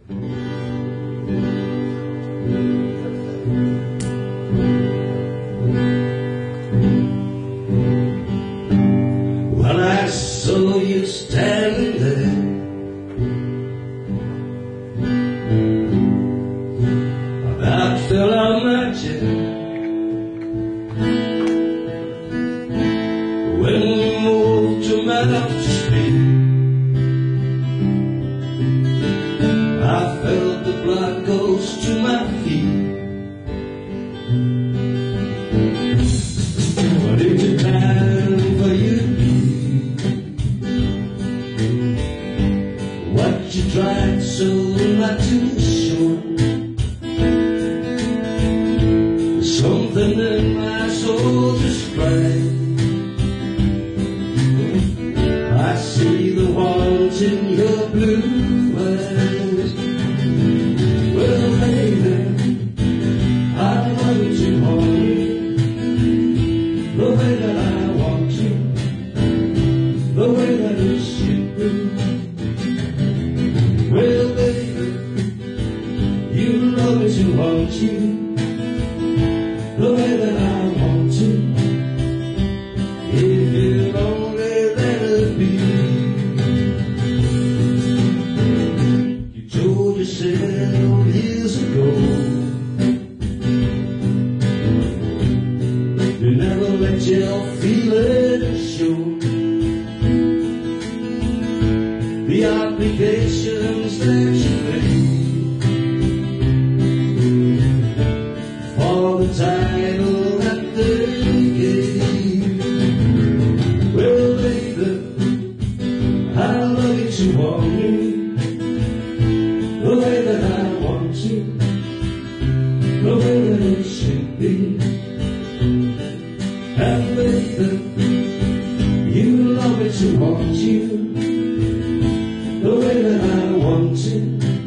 When I saw you standing there, I felt our magic. When you moved your mouth to speak, I felt the blood goes to my feet. But it's a time for you to be what you tried so not to show. Something in my soul just crying. I see the want in your blue eyes. Well, baby, I want you honey, the way that I want you, the way that it should be. Well, baby, you love me to want you, the way that I want to, if you'd only let it be. You told yourself years ago you never let your feelings show. The obligations that you made for the title that they gave. Well, baby, I love you to want you, the way that I want you, the way that it should be. And baby, you love me to want you, the way that I want to,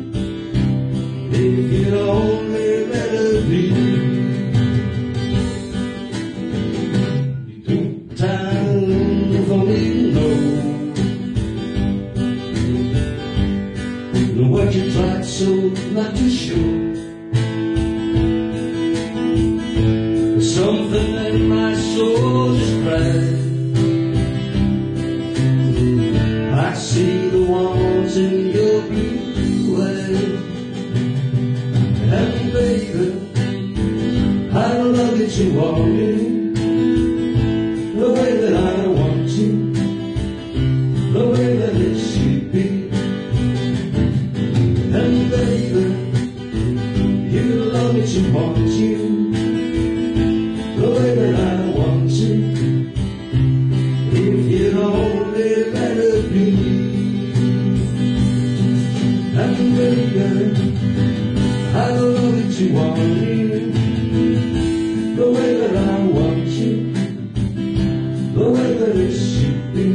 if you'd only let it be. Time for me to know what you tried so not to show. Something in my soul just cried. I see the ones in your blue eyes. And baby, I love you to want you, the way that I want you, the way that it should be. And baby, you love me to want you, the way that I want to, if you'd only let it be. And baby, I love you to want you, the way that I want you, the way that it should be.